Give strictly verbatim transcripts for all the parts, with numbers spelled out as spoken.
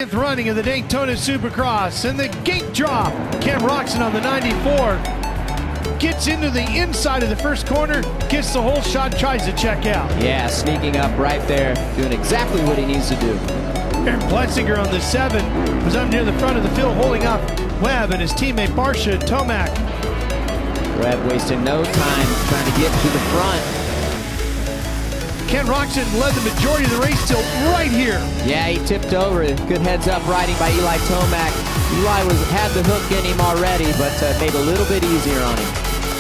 Running of the Daytona Supercross, and the gate drop. Cam Roczen on the ninety-four gets into the inside of the first corner, gets the whole shot, tries to check out. Yeah, sneaking up right there, doing exactly what he needs to do. Aaron Plessinger on the seven was up near the front of the field holding up Webb and his teammate Barcia Tomac. Webb wasting no time trying to get to the front. Ken Roczen led the majority of the race till right here. Yeah, he tipped over. Good heads-up riding by Eli Tomac. Eli was had the hook in him already, but uh, made a little bit easier on him.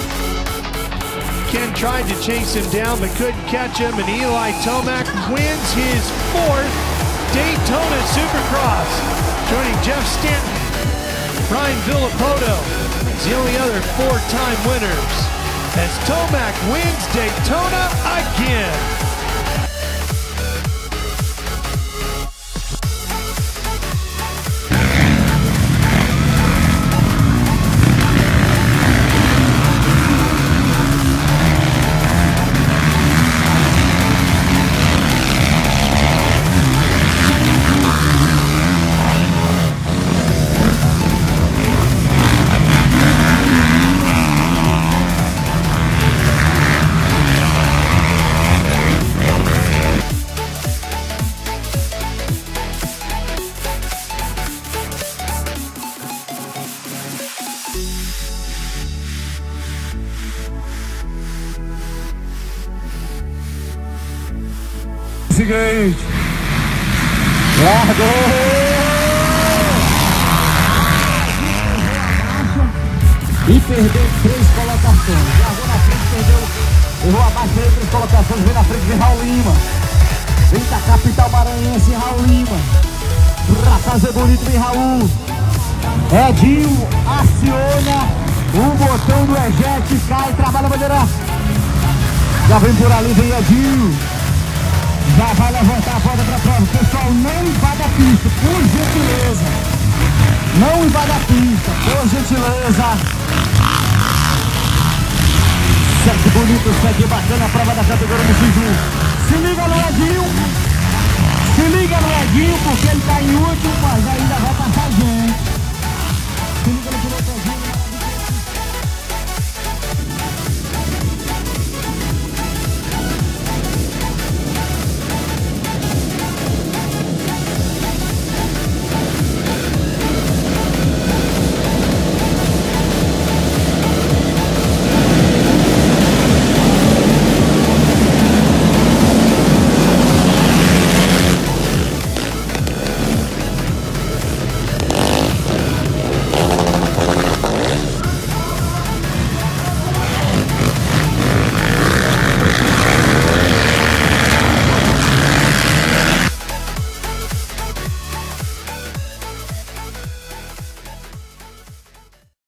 Ken tried to chase him down, but couldn't catch him, and Eli Tomac wins his fourth Daytona Supercross. Joining Jeff Stanton, Brian Villapoto is the only other four-time winners, as Tomac wins Daytona again. Seguinte, largou e perdeu três colocações. Largou na frente, perdeu, errou abaixo, perdeu três colocações. Vem na frente, vem Raul Lima, vem da capital maranhense, Raul Lima, pra fazer bonito, vem Raul. Edinho aciona o botão do eject, cai, trabalha a bandeira, já vem por ali, vem Edinho. Já vai levantar a porta para a prova. Pessoal, não invada a pista, por gentileza. Não invada a pista, por gentileza. Segue bonito, segue bacana a prova da categoria do X um. Se liga no Edinho. Se liga no Edinho, porque ele está em